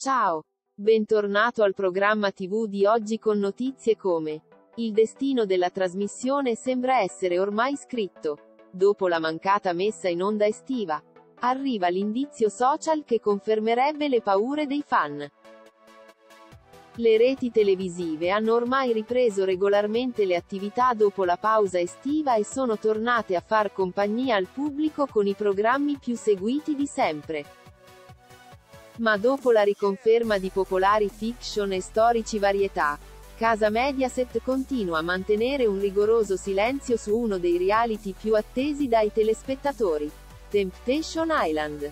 Ciao! Bentornato al programma TV di oggi con notizie come: il destino della trasmissione sembra essere ormai scritto. Dopo la mancata messa in onda estiva, arriva l'indizio social che confermerebbe le paure dei fan. Le reti televisive hanno ormai ripreso regolarmente le attività dopo la pausa estiva e sono tornate a far compagnia al pubblico con i programmi più seguiti di sempre. Ma dopo la riconferma di popolari fiction e storici varietà, casa Mediaset continua a mantenere un rigoroso silenzio su uno dei reality più attesi dai telespettatori, Temptation Island.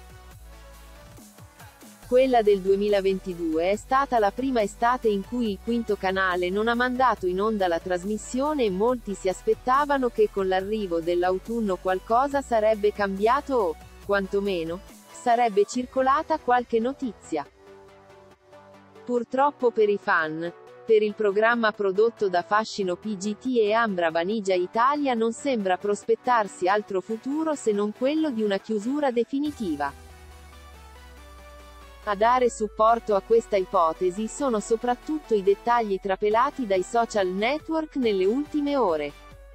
Quella del 2022 è stata la prima estate in cui il quinto canale non ha mandato in onda la trasmissione e molti si aspettavano che con l'arrivo dell'autunno qualcosa sarebbe cambiato o, quantomeno, sarebbe circolata qualche notizia. Purtroppo per i fan, per il programma prodotto da Fascino PGT e Ambra Vanigia Italia non sembra prospettarsi altro futuro se non quello di una chiusura definitiva. A dare supporto a questa ipotesi sono soprattutto i dettagli trapelati dai social network nelle ultime ore.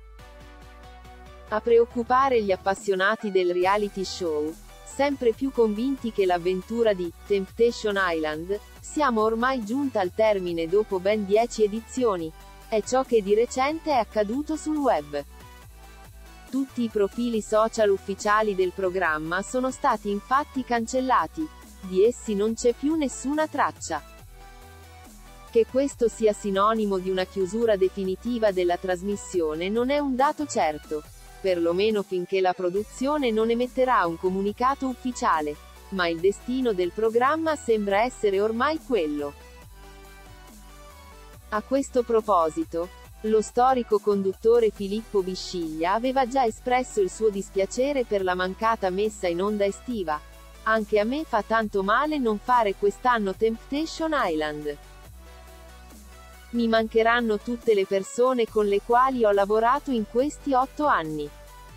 A preoccupare gli appassionati del reality show, sempre più convinti che l'avventura di Temptation Island siamo ormai giunta al termine dopo ben 10 edizioni, è ciò che di recente è accaduto sul web. Tutti i profili social ufficiali del programma sono stati infatti cancellati, di essi non c'è più nessuna traccia. Che questo sia sinonimo di una chiusura definitiva della trasmissione non è un dato certo, perlomeno finché la produzione non emetterà un comunicato ufficiale, ma il destino del programma sembra essere ormai quello. A questo proposito, lo storico conduttore Filippo Bisciglia aveva già espresso il suo dispiacere per la mancata messa in onda estiva. Anche a me fa tanto male non fare quest'anno Temptation Island. Mi mancheranno tutte le persone con le quali ho lavorato in questi 8 anni.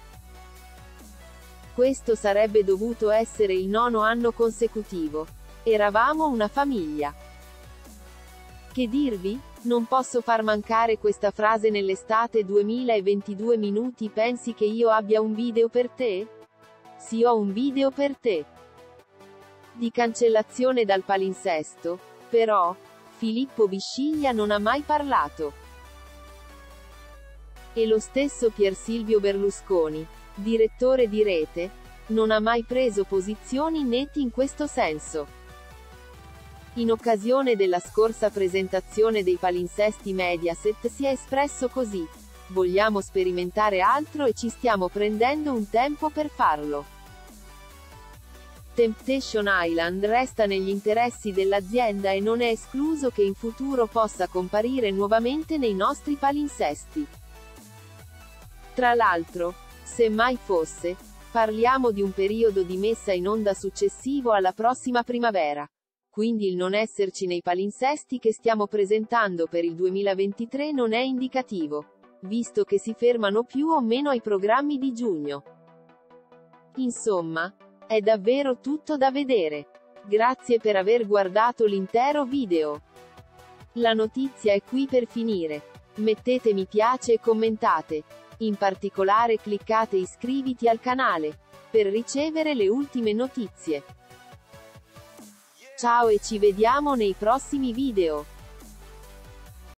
Questo sarebbe dovuto essere il 9° anno consecutivo. Eravamo una famiglia. Che dirvi? Non posso far mancare questa frase nell'estate 2022. Minuti. Pensi che io abbia un video per te? Sì, ho un video per te. Di cancellazione dal palinsesto, però, Filippo Bisciglia non ha mai parlato. E lo stesso Pier Silvio Berlusconi, direttore di Rete, non ha mai preso posizioni netti in questo senso. In occasione della scorsa presentazione dei palinsesti Mediaset si è espresso così: vogliamo sperimentare altro e ci stiamo prendendo un tempo per farlo. Temptation Island resta negli interessi dell'azienda e non è escluso che in futuro possa comparire nuovamente nei nostri palinsesti. Tra l'altro, se mai fosse, parliamo di un periodo di messa in onda successivo alla prossima primavera. Quindi il non esserci nei palinsesti che stiamo presentando per il 2023 non è indicativo, visto che si fermano più o meno ai programmi di giugno. Insomma, è davvero tutto da vedere. Grazie per aver guardato l'intero video. La notizia è qui per finire. Mettete mi piace e commentate. In particolare cliccate iscriviti al canale, per ricevere le ultime notizie. Ciao e ci vediamo nei prossimi video.